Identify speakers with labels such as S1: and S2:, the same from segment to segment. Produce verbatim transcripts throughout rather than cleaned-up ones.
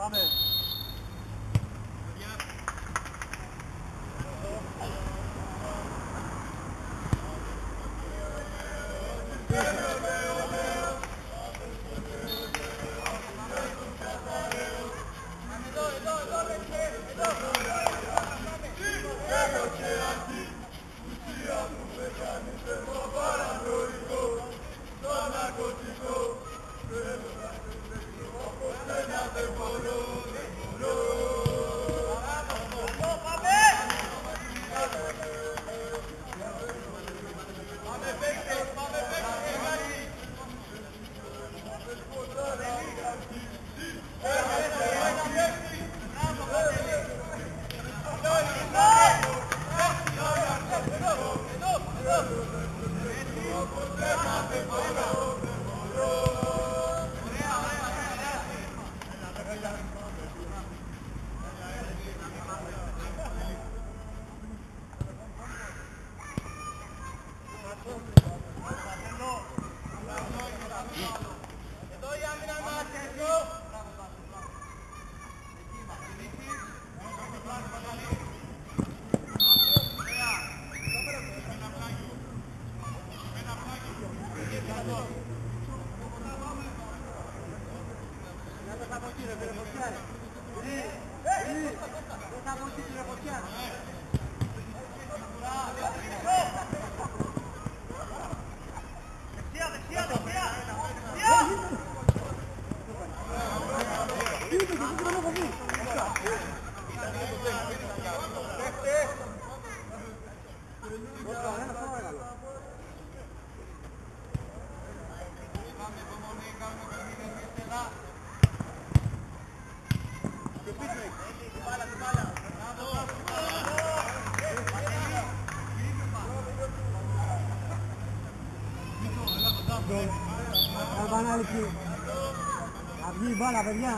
S1: Θα βγει η μπάλα, παιδιά.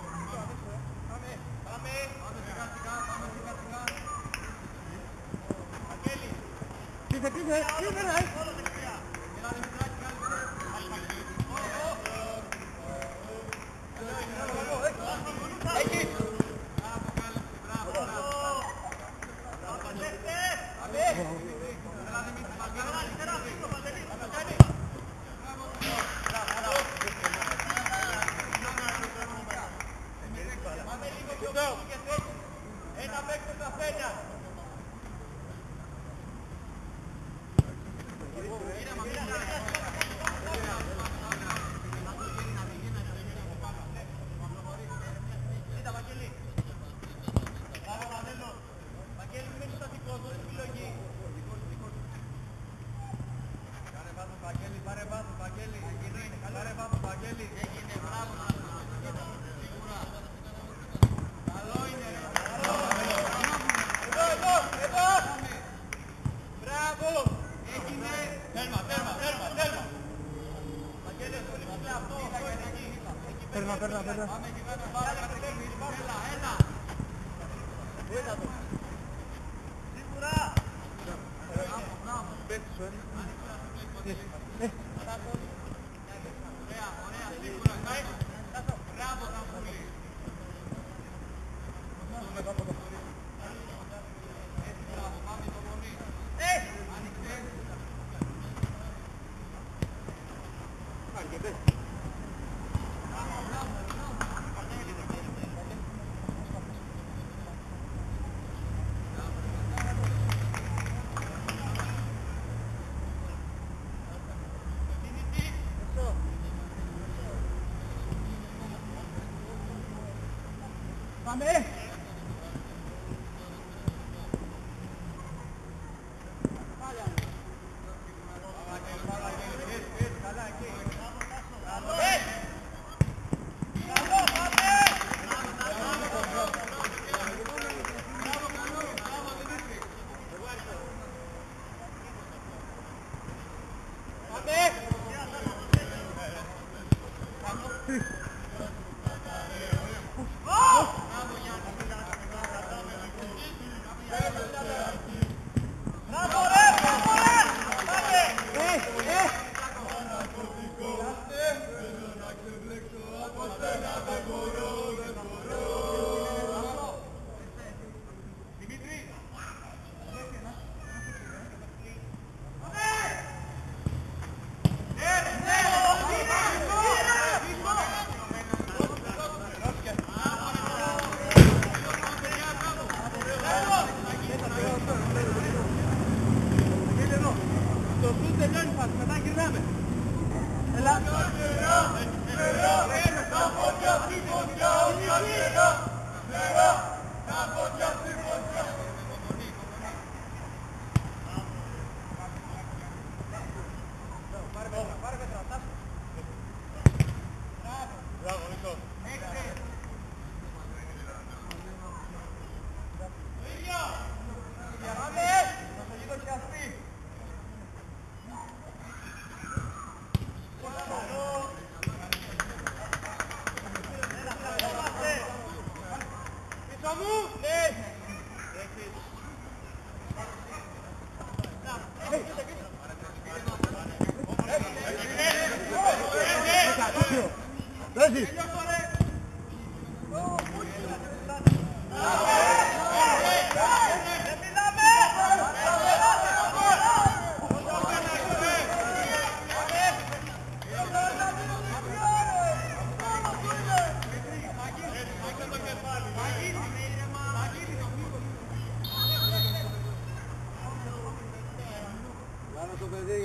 S1: Κλείσε, κλείσε, κλείσε, ρε. Παίρνα, παίρνα, παίρνα. Σίγουρα! Ωραία, ωραία, σίγουρα. Μπράβο, Καμπούλη. Μπράβο, πάμε υπομονή. Άνοιξε. Άνοιξε. Πάμε!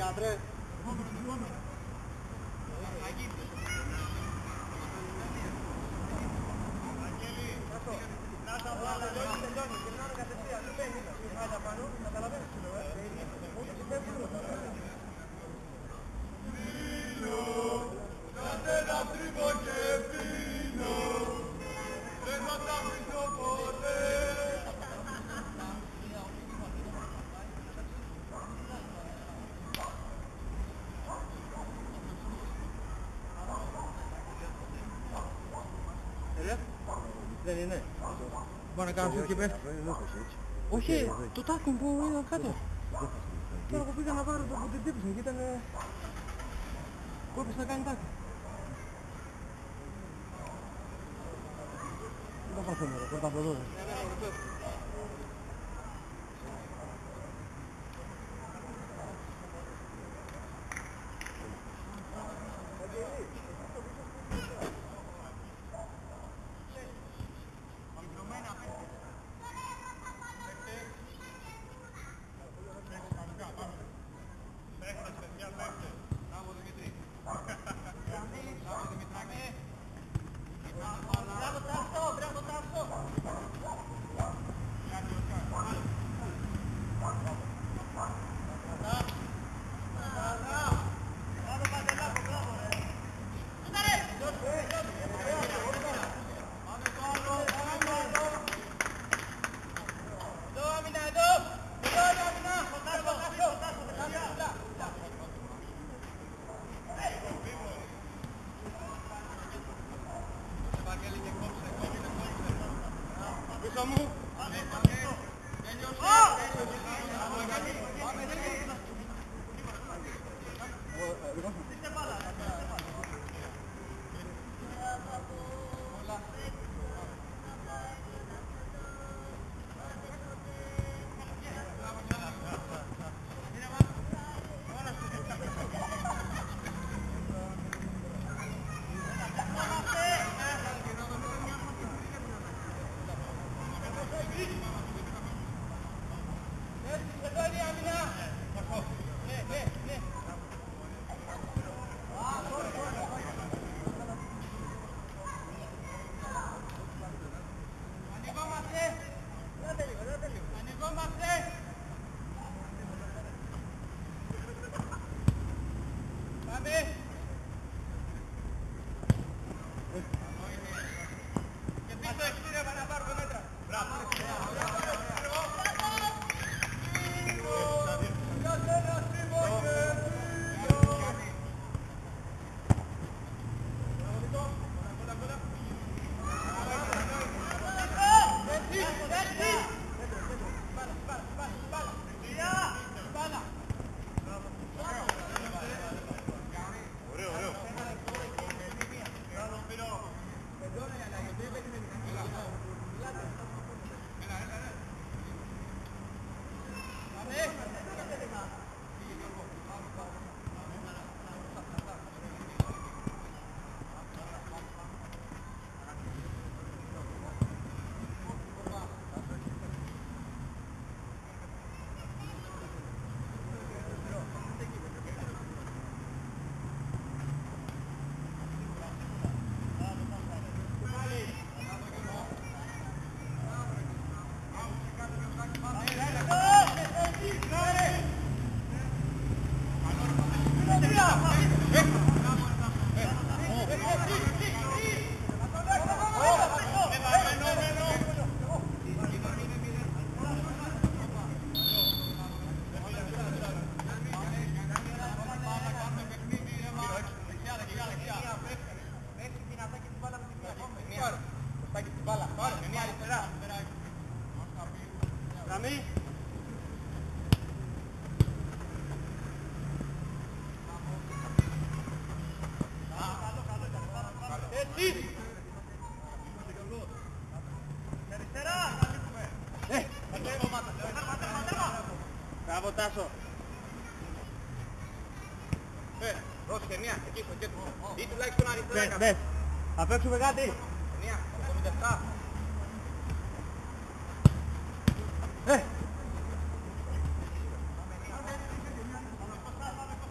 S1: άντρε.
S2: Δεν είναι. Μπορεί να κάνω και πέφτει. Όχι, το τάκον που ήταν κάτω. Τώρα που πήγα να πάρω το που την τύπησε και ήταν... που έπαιξε να κάνει τάκον. Δεν το παθαίνω ρε, πρώτα από εδώ.
S1: Μπράβο Τάσο. Ε, δώσε ταινία, εκεί στο κέντρο. Ή τουλάχιστον αριστερά.
S2: Ναι, θα παίξουμε κάτι.
S1: Ταινία, εβδομήντα επτά.
S2: Ε,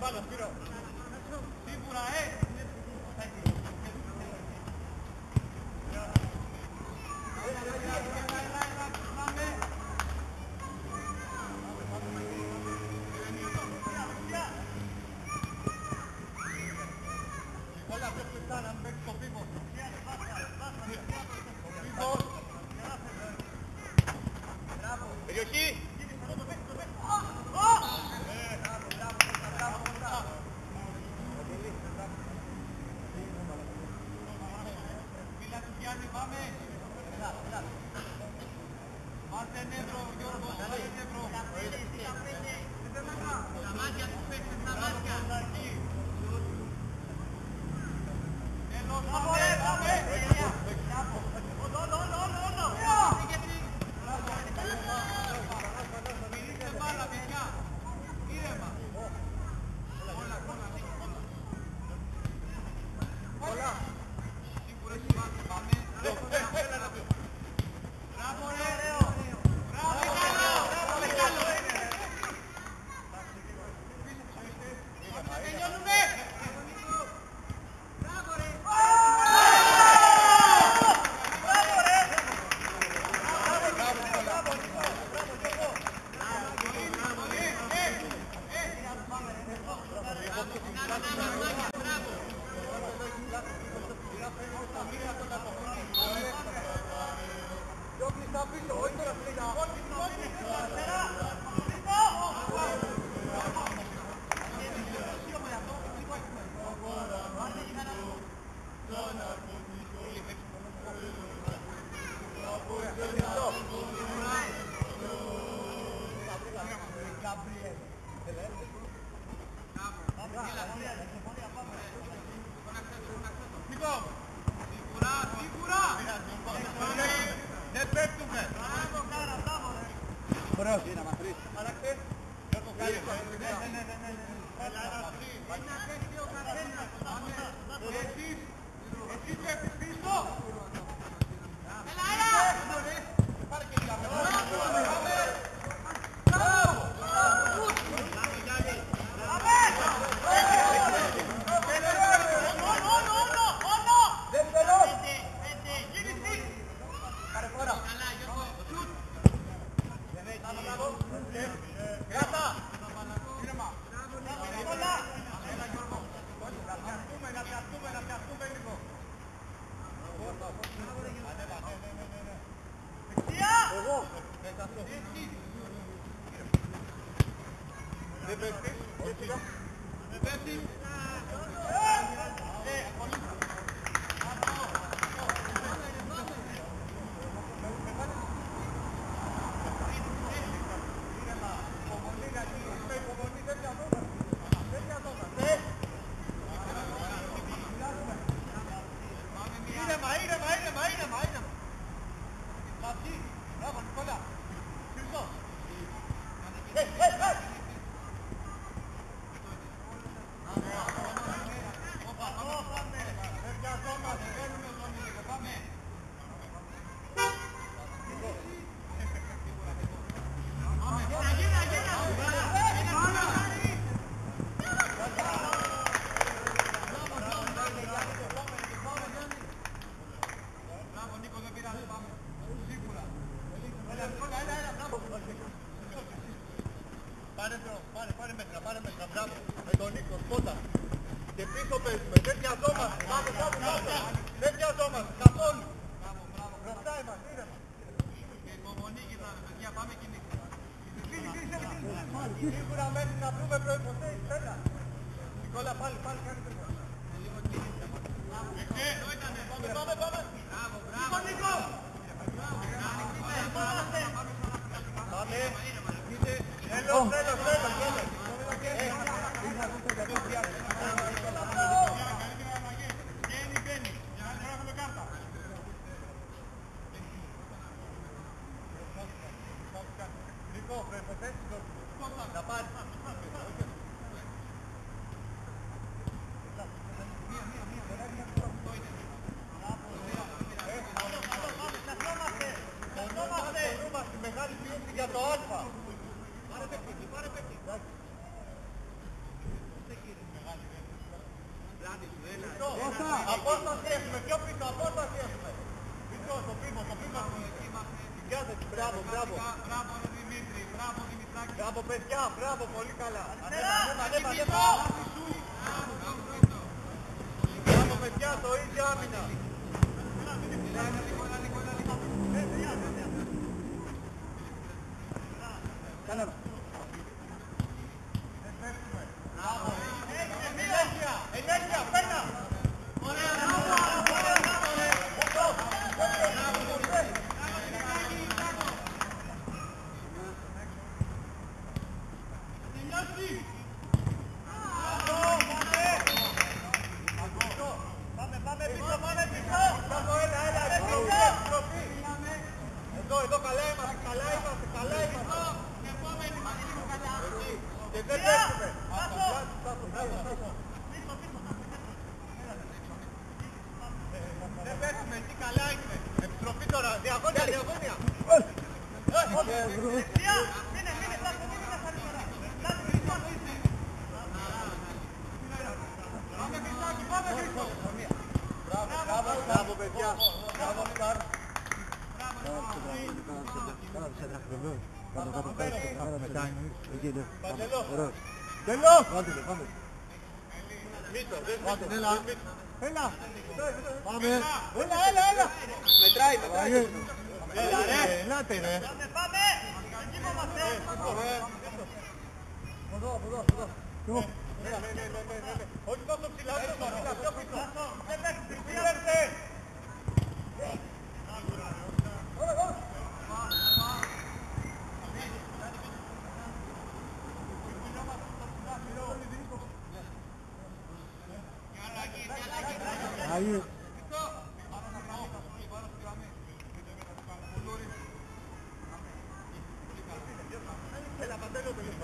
S1: μπάλα, Σπύρο. Σίγουρα, ε! Όλα πιο κλειστά να παίξεις το πίπο. Περιοχή! Φίλα του Γιάννη, πάμε! Μάστε νεύρο, Γιώργο, μάστε νεύρο! Τα μάτια του παίξτε, τα μάτια! Τέλος, πάμε, πάμε! Μυρίστε μπάλα, παιδιά! Ήρεμα! Όλα, όλα, όλα! Σίγουρα έχει βάσει, πάμε! Μπράβο, ρε! Μπράβο, καλό! Μπράβο, καλό! Τελειώνουμε! Μπράβο, ρε! Σίγουρα, σίγουρα! Δεν πέφτουμε!
S2: Ωραίος.
S1: Άλλαξε! Γιώργο, κάνε το! Ναι, ναι, ναι, ναι! Εσείς, εσείς πέφτεις πίσω! Έλα, έλα! Πάρε και για μένα! Πάμε! Μπράβο! Μπράβο, Γιάννη! Δεν πέφτεις, όχι σιγά. Δεν πέφτεις. Ε, ακολούθα. Ήρεμα, ήρεμα, ήρεμα, ήρεμα, ήρεμα. Μαζί, μπράβο, Νικόλα. Συρσό. Ε, ε, ε. Πάρε, πάρε, πάρε μέτρα, πάρε μέτρα, μπράβο. Με τον Νίκο, σκότα. Και πίσω παίζουμε, δεν βιαζόμαστε. Πάμε, πάμε, πάμε. Δεν βιαζόμαστε, καθόλου. Μπράβο, μπράβο. Μπροστά είμαστε, ήρεμα. Και υπομονή γυρνάμε, παιδιά, πάμε και νίκη. Σίγουρα μέχρι να βρούμε προϋποθέσεις, έλα. Νικόλα, πάλι, πάλι, κάνει τρίπο. Πάμε, πάμε, πάμε. Μπράβο, μπράβο. Νίκο, πάμε. Τέλος, τέλος, τέλος, τέλος. Μπαίνει, μπαίνει. Για να γράφουμε κάρτα. Νίκο, προϋποθέσεις, να πάρεις. μπράβο, μπράβο. Μπράβο, Δημήτρη, μπράβο, Δημητράκη. Μπράβο, παιδιά, μπράβο, πολύ καλά. Ανέβα, ανέβα, ανέβα. Μπράβο, παιδιά, το ίδιο άμυνα. Κανένα. Ενέργεια, ενέργεια, πένα. Εδώ, εδώ, καλά είμαστε, καλά είμαστε, καλά είμαστε. Και δεν πέφτουμε. Δεν πέφτουμε, εκεί καλά είμαι. Επιστροφή τώρα, διαγώνια, διαγώνια. Μείνε, μείνε, τάκο, μείνε στα αριστερά. Τάκο, πίσω, αφήσει. Πάμε πισάκι, πάμε πίσω. Μπράβο, μπράβο, παιδιά. Μπράβο, Σκάρ.
S2: Κάτω, κάτω, κάτω, μετά. Εκεί, ναι. Ωραίος.
S1: Τέλο!
S2: Βάλτε το, πάμε.
S1: Μήτω, δεν
S2: Βάλτε,
S1: μήτω.
S2: έλα.
S1: Έλα.
S2: Πάμε.
S1: Έλα, έλα, έλα. Μετράει, μετράει.
S2: Έλα,
S1: Έλα,
S2: ρε.
S1: ρε.
S2: Ελάτε, ρε.
S1: Πάμε, πάμε. Εκεί είμαστε.
S2: Από εδώ, από εδώ, από εδώ.
S1: Ναι, ναι, ναι, ναι, ναι. Όχι τόσο ψηλά, όχι τόσο ψηλά, πιο πίσω. Δεν παίξτε, πήρετε.
S2: Aí.
S1: Έλα, Παντέλο, τελευταίο.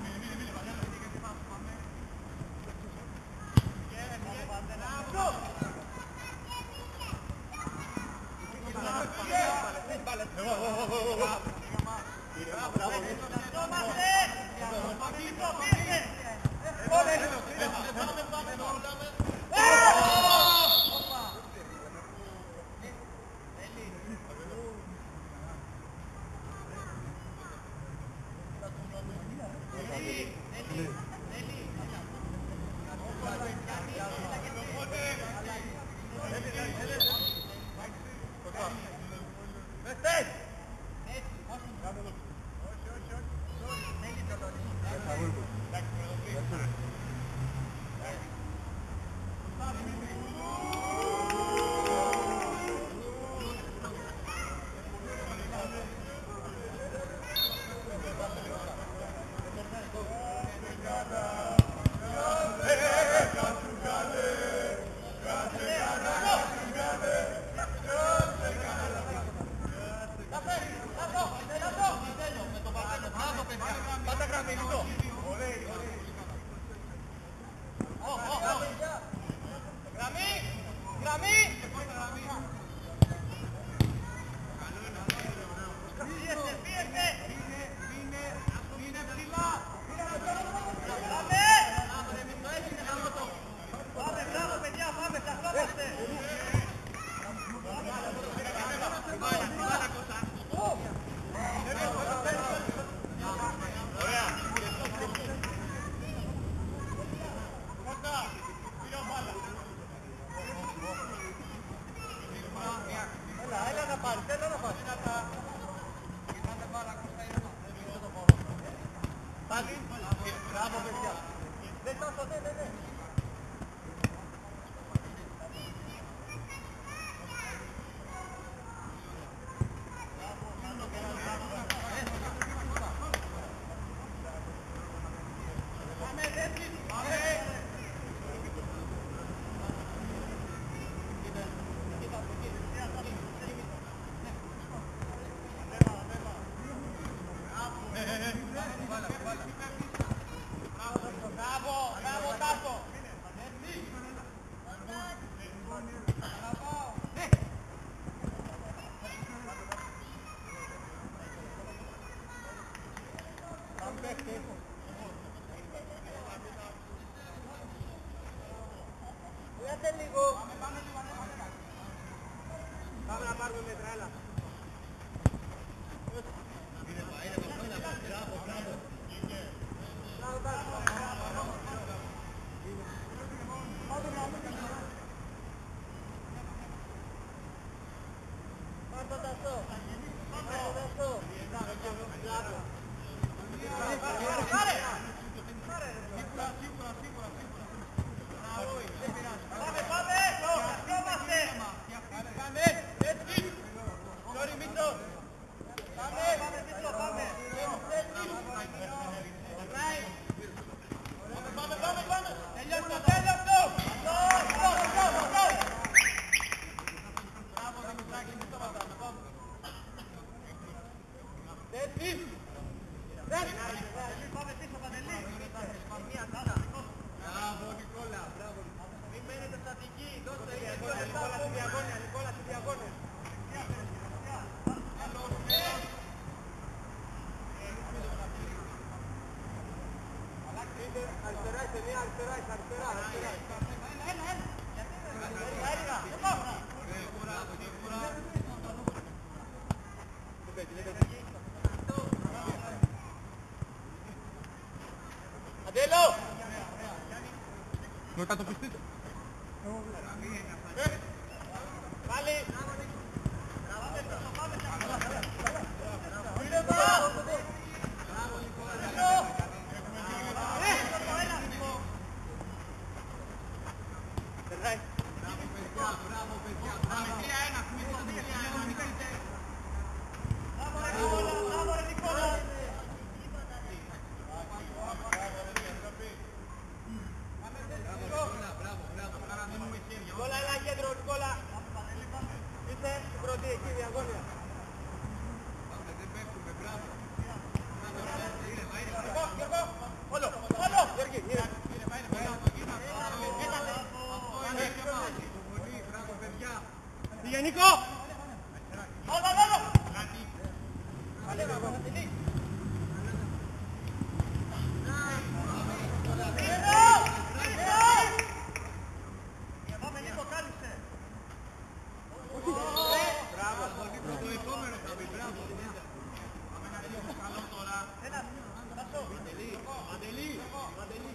S1: Μπράβο, παιδιά. Δεν τάσω, ναι, ναι, ναι. Κάτσε λίγο. Πάμε να πάρουμε μέτρα, έλα. Αντέλο!
S2: Μετά το πιστείτε.
S1: Πάλι! Πήγε Νίκο! Άλλο, άλλο! Πάμε Νίκο, κάλυψε! Μπράβο! Το επόμενο θα μπει, μπράβο! Πάμε να ρίξουμε καλό τώρα! Ένα, Τάσο! Μαντελή! Μαντελή! Μαντελή!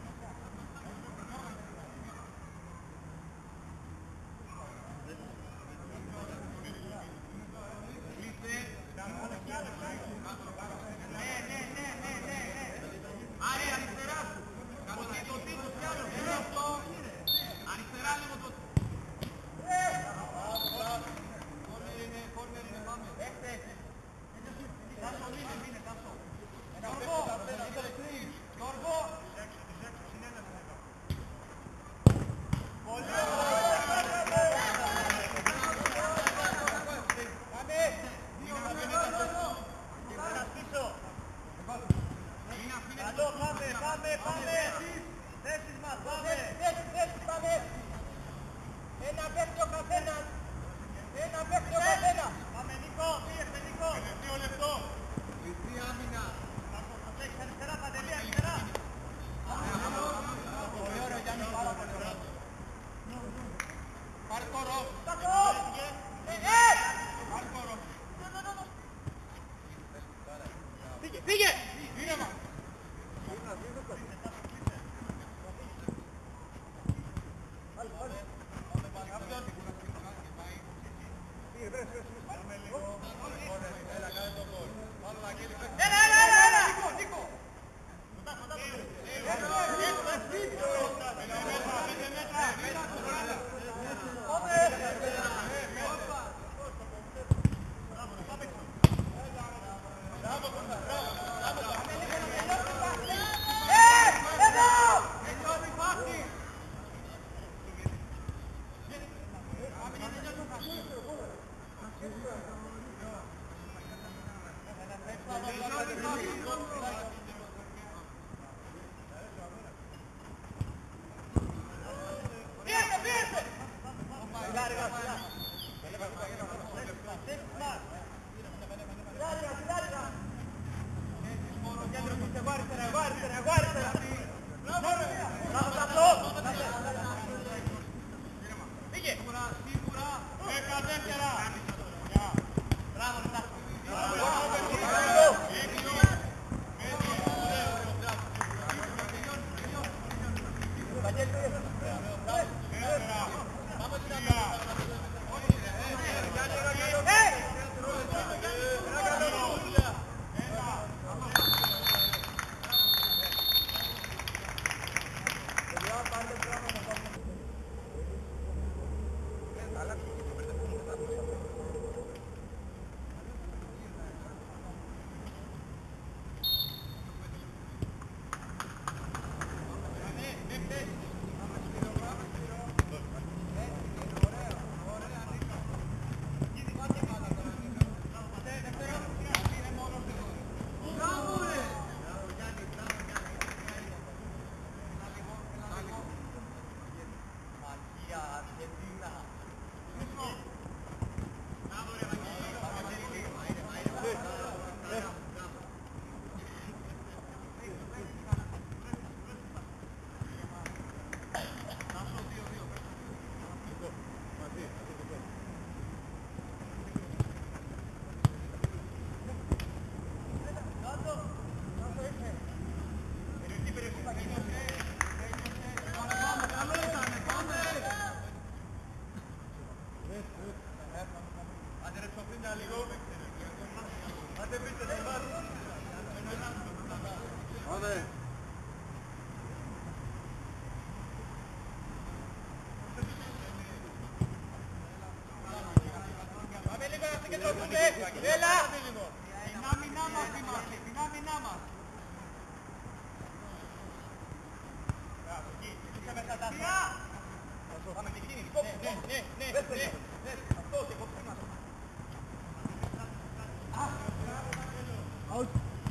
S1: Πήγε! επικεντρωθούμε. Έλα. Την άμυνά μας είμαστε, την άμυνά μας. Είσαι μέσα τα άσπρα. Πάμε την κίνηση. Ναι, ναι, ναι, ναι. Αυτό και κόψε μας. Out.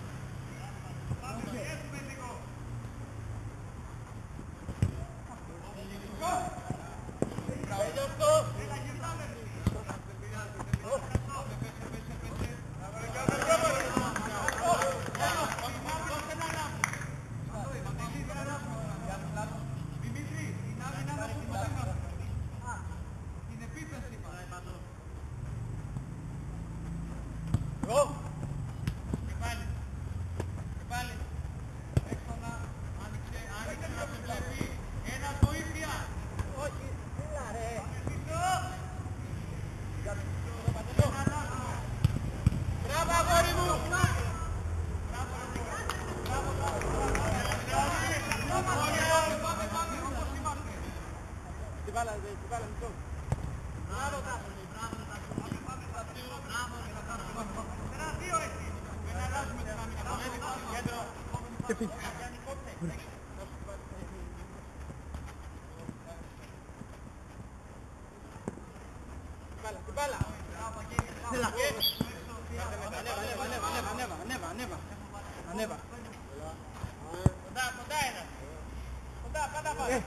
S1: Και πάλι, και πάλι, έξω να άνοιξε, άνοιξε να σε βλέπει, ένας βοήθεια. Όχι, έλα ρε. Μπράβο αγόρι μου. Πάμε, πάμε, όπως είμαστε. Τι βάλα, τι βάλα, μισό. Μπράβο, μπράβο, μπράβο, μπράβο. Ένα δύο έτσι. Δεν αλλάζουμε την άμυνα. Κέντρο.
S2: Και πήγε.
S1: Την μπάλα, την μπάλα. Ανέβα, ανέβα, ανέβα, ανέβα, ανέβα, ανέβα, ανέβα. Κοντά, κοντά ένα. Κοντά, πάντα πάντα.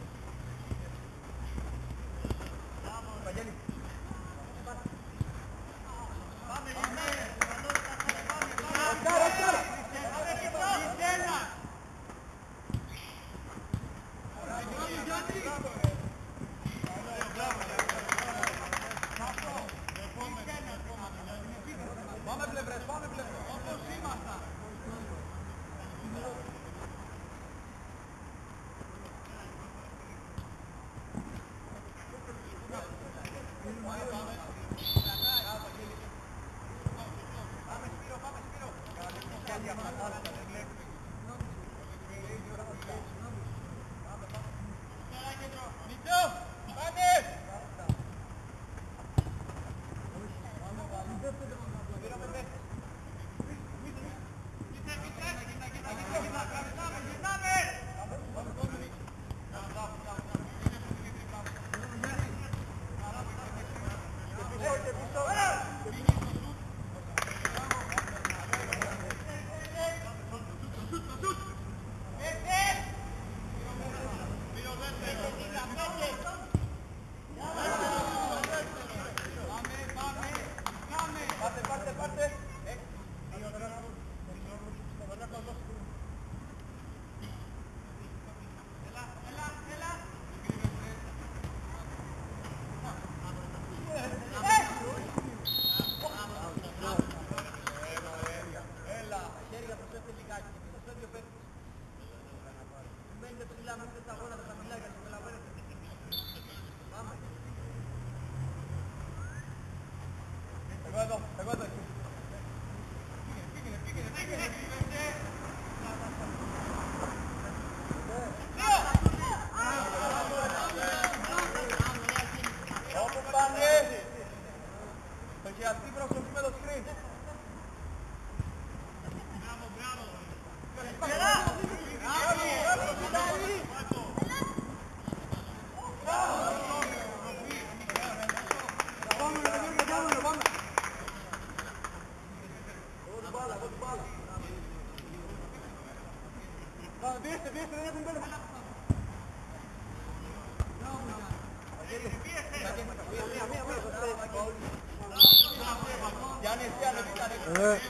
S1: Βαγγέλη. Πάμε, πάμε. Ασκάρα, ασκάρα. Πάμε πλευρές, πάμε πλευρές. Όπως ήμασταν. Πάμε Σπύρο, πάμε Σπύρο. Μητσό, πάμε. Πάρτε, πάρτε. Έλα, έλα, έλα. Έλα, χέρια προσέξτε λιγάκι. Στο στάδιο παίρνει. Μένετε ψηλά, μένετε στα γόνατα, τα μιλάκια, το καταλαβαίνετε. Πάμε. Εγώ εδώ, εγώ εδώ. Πήγαινε, πήγαινε, πήγαινε, πήγαινε. Όπου πάνε. Το χειαστή προσοχή με το screen. Μπράβο, μπράβο. Πίεστε, πίεστε, δεν έχουν πέλε. Γιάννη, εσύ ανεβήκανε.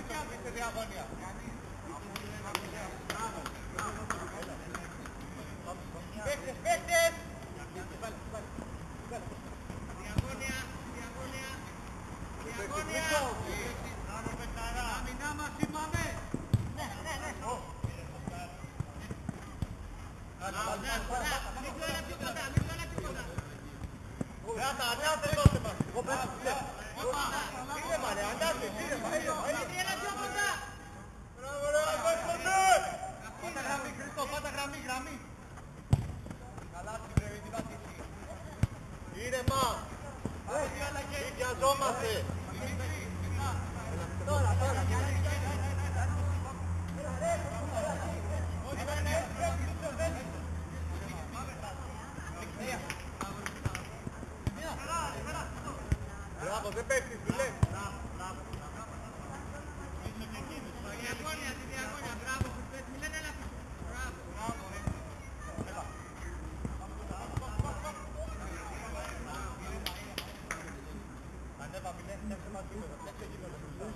S1: Είστε διαγώνια. Παίχτες, παίχτες! Διαγώνια, διαγώνια, διαγώνια! Αμυνά μας είπαμε! Ναι, ναι, ναι. Μην κλαίνα πιο κοντά, μην κλαίνα πιο κοντά. Ράτα, ανάστε δώστε μας. Εγώ πέρα του βλέπω. Ήρεμα ρε, ανάστε, ήρεμα, ήρεμα. Έλα πιο κοντά. Μπράβο ρε, ανάστε. Πάτα γραμμή, Χριστό, πάτα γραμμή, γραμμή. Καλά συμπρέπει την πατήση. Ήρεμα. Μην βιαζόμαστε. Τώρα, τώρα. Μπράβο, δεν πέφτεις, μιλέ. Στη διαγώνια, στη διαγώνια, μπράβο, που πέφτεις, μιλέ, έλα πίσω. Μπράβο, ρε. Έλα. Ανέβα, μιλέ, φτιάξε μας γήπεδο, φτιάξε γήπεδο.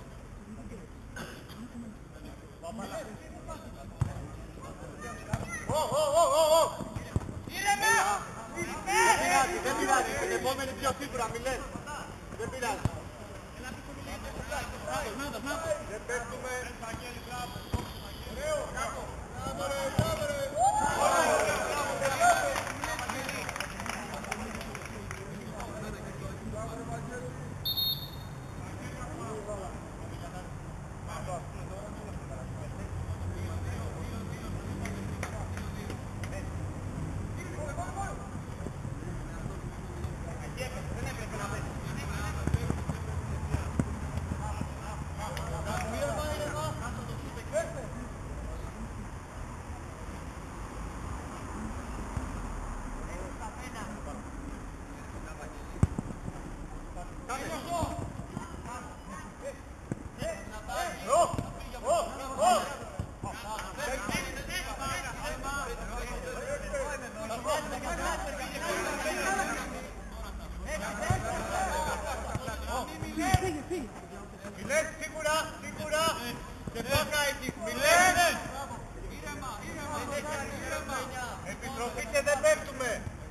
S1: Ω, ω, ω, ω, ω. Ήρεμα! Δεν πειράζει, δεν πειράζει, την επόμενη πιο σίγουρα, μιλέ. Δεν πειράζει. Δεν πέφτουμε. Ωραίο. Μπράβο ρε, μπράβο ρε. Μιλές σίγουρα, σίγουρα και πόκα έχεις, μιλές! Ήρεμα, ήρεμα, επιστροφή και δεν πέφτουμε!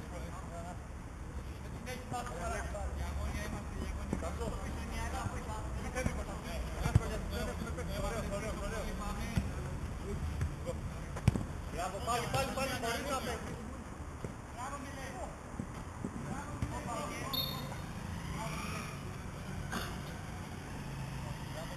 S1: Μπράβο, πάλι, πάλι, πάλι, χωρίς να πέφτεις! Μπράβο, μιλές! Μπράβο,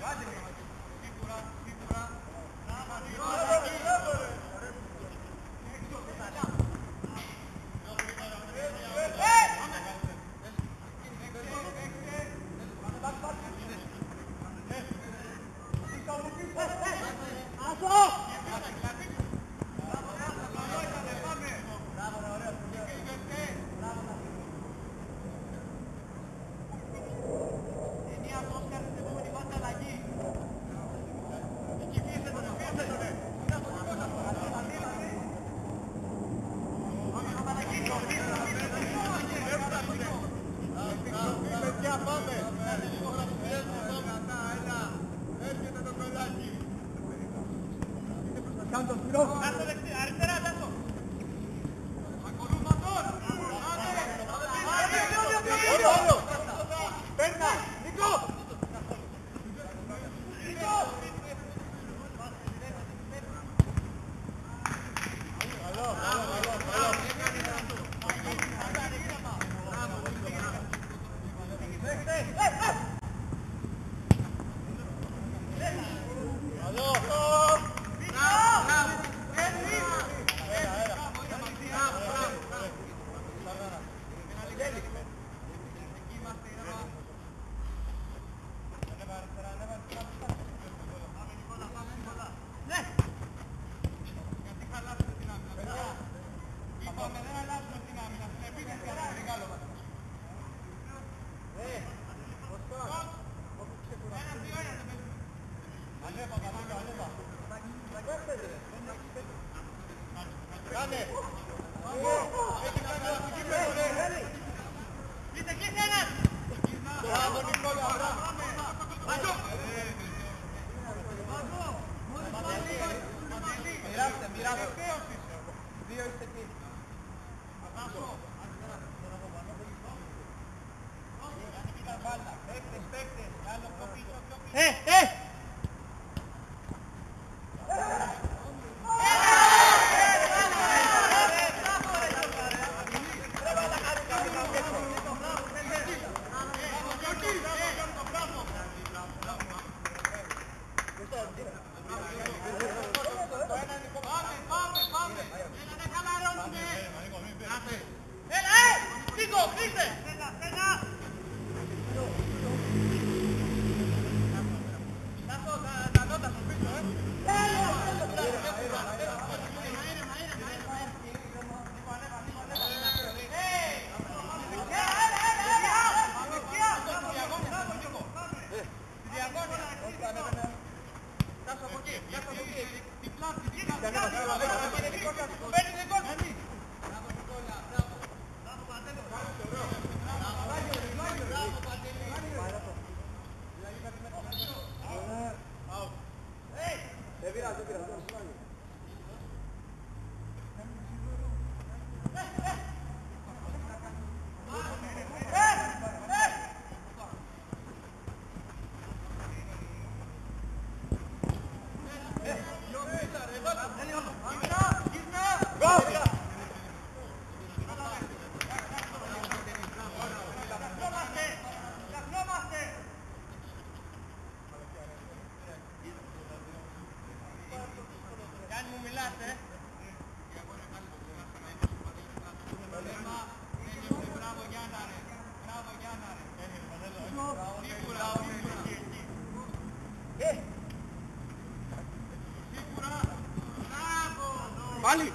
S2: Πάλι.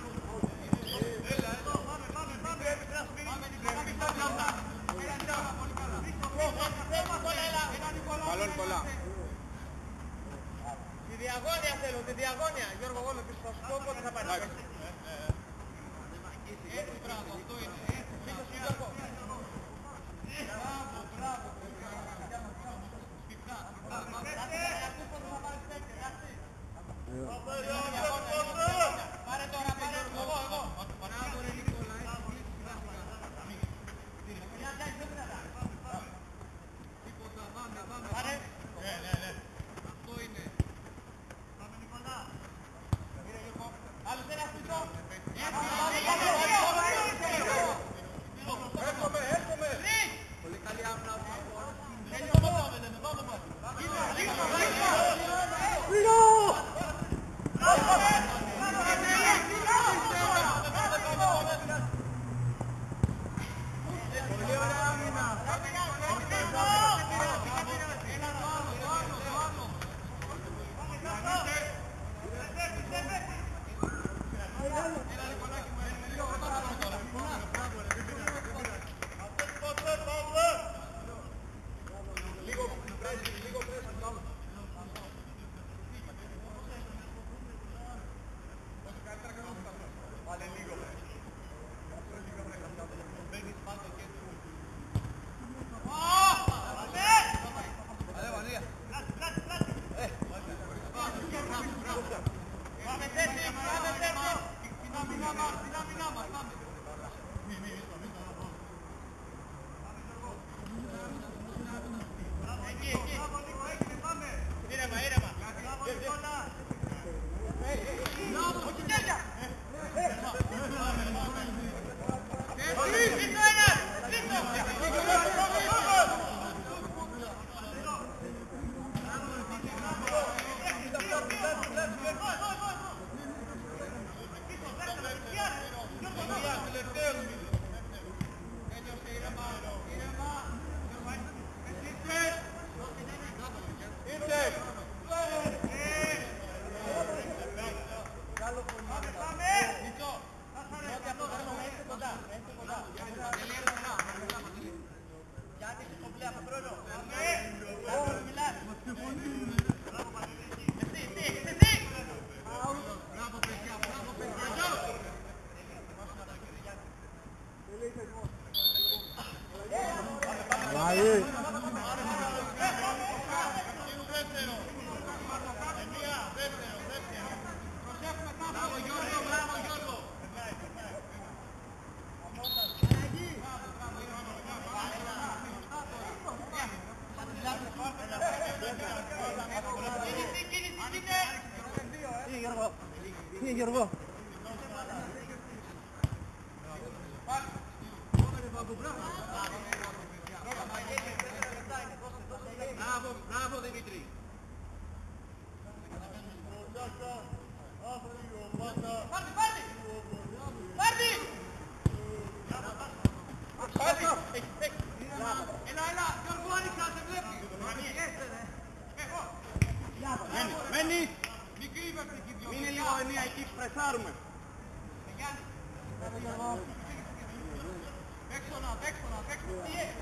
S2: Καλόν πολλά.
S1: Τη διαγώνια θέλω, τη διαγώνια. Γιώργο, εγώ πίσω θα σου πω πότε θα πάρει. Έτσι, μπράβο, αυτό είναι. Πίσω σου, Γιώργο. Μπράβο, μπράβο. Πάρε τώρα, πάρε εγώ, εγώ. Μπράβο, ρε Νικόλα. Πάρε. Ναι, ναι, ναι. Αυτό είναι. Πάμε Νικόλα. Άλλος ένας πίσω. Έρχομαι, έρχομαι. Πολύ καλή άμυνα. Πάμε, πάμε.
S2: εσύ Γιώργο.
S1: Μπράβο, μπράβο Δημήτρη. Πάρτι, πάρτι! Πάρτι! Πάρτι! Έλα, έλα, Γιώργο, άνοιξα, σε βλέπει. Μένει! Μείνε λίγο ενία εκεί, πρεσάρουμε. Παίξονα, παίξονα, παίξονα. Τι έχει?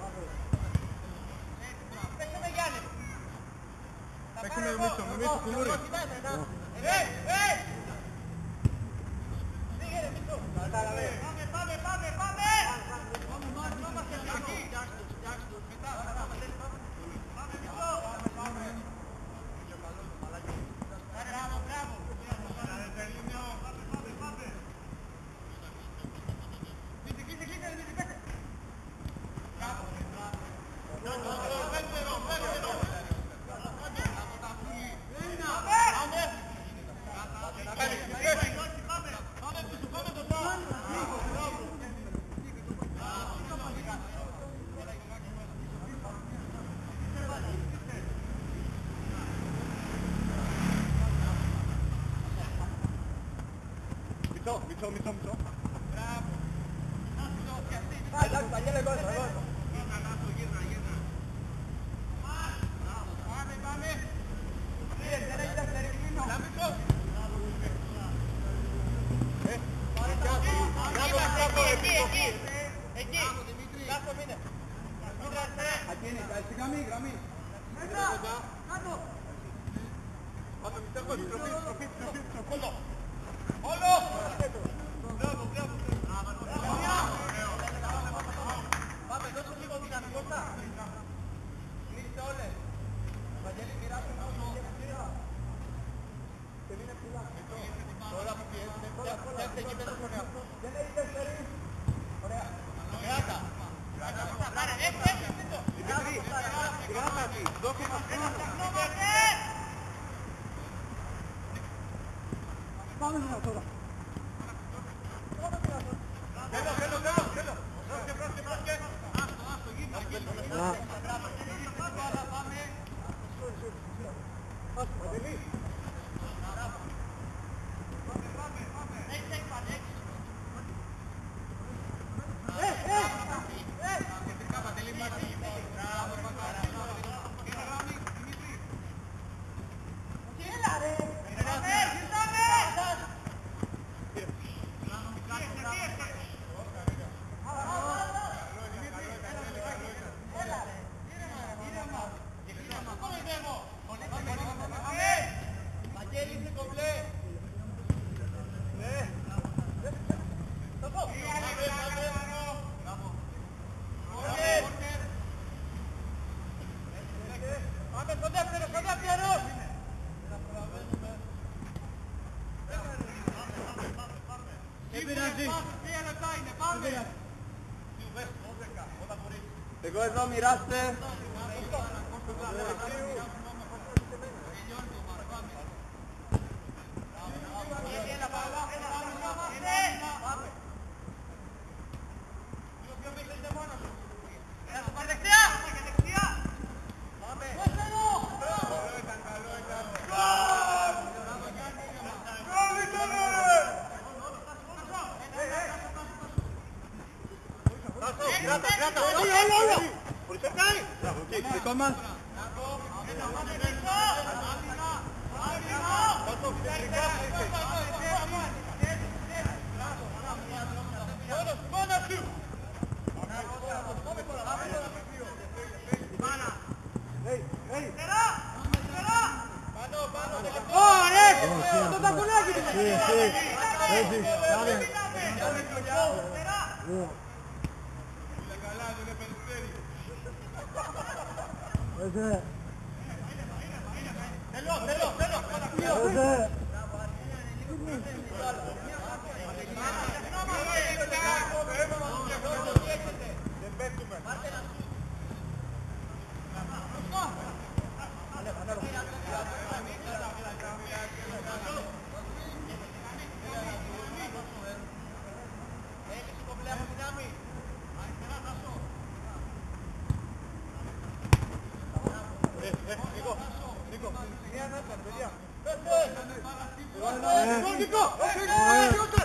S1: Παίξε με Γιάννη.
S2: Παίξε με Μίτσο, με Μίτσο κουλούρι.
S1: Ε, ε! Πήγε ρε Μίτσο. Πάμε, πάμε, πάμε, πάμε! Πάμε εκεί. Μετά, πάμε Μίτσο. Μπράβο, μπράβο. Μισό, μισό, μισό, μισό. Μπράβο. Εντάξει, θα γίνει εγώ, εγώ. Γύρνα, γύρνα. Πάμε, πάμε. Δεν έχει δεύτερη κινήνο. Λαμβικό. Μπράβο, μπράβο, εκεί, εκεί. Εκεί. Κάτω μείνε. Ακίνη, στη γραμμή, γραμμή. Μέτρα, κάτω. Πάμε, μιστερκό, στροφή, στροφή, στροφή, στροφή. Όλο! Μπράβο, μπράβο. Πάμε, δώσε λίγο δύναμη, Κώστα. Κλείστε όλες. Βαγγέλη, μοιράσου μόνο. Δεν είναι ψηλά. Τώρα που πιέζετε, φτιάξτε εκεί πέρα στον εαυτό. Δεν έχει δεύτερη. Ωραία. Γράτα. Άρα, έτσι, έτσι, πίσω. Δημήτρη, γράτα αυτή. Δώσε μας χρόνο.
S2: Πάμε τώρα.
S1: Θέλω, θέλω, θέλω, θέλω. Πρόσκε, πρόσκε, πρόσκε. Άστο, άστο, γύρνα, γύρνα. Πάμε.
S2: Άστο, Παντελή.
S1: Πάμε, πάμε, πάμε. Έξι, έξι, πάνε, έξι.
S2: Ε, ε, ε.
S1: Κεντρικά, Παντελή, πάτε. Μπράβο, πατάρα. Είναι γραμμή, Δημήτρη.
S2: Έλα ρε.
S1: Πάμε, γυρνάμε. Βαγγέλη, είσαι κομπλέ. Ναι. Το πω. Πάμε στο δεύτερο, στο δεύτερο.
S2: Δεν πειράζει.
S1: Τρία λεπτά είναι, πάμε.
S2: Εγώ εδώ μοιράστε.
S1: Κράτα, κράτα, όλο, όλο, όλο. Μπορείς να κάνει.
S2: Δικό μας.
S1: Μόνος σου. Πάνω, πάνω, τελευταίο.
S2: Ωραία, το τακουνάκι του. Έτσι, πάμε.
S1: Καλά, δεν είναι περιστέρι.
S2: Έτσι.
S1: Θέλω, θέλω, θέλω.
S2: Έτσι.
S1: Δεν πέφτουμε. Νίκο. Μία να έκανε, παιδιά. Πέστε! Λοιπόν, Νίκο! Όχι, όχι, όχι!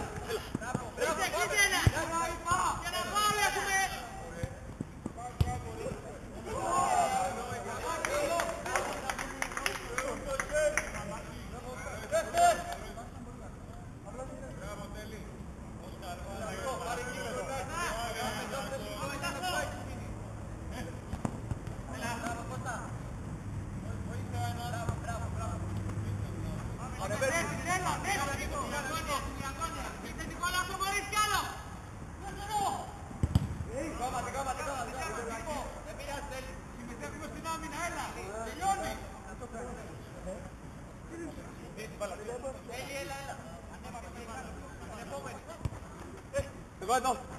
S1: Εγώ εδώ.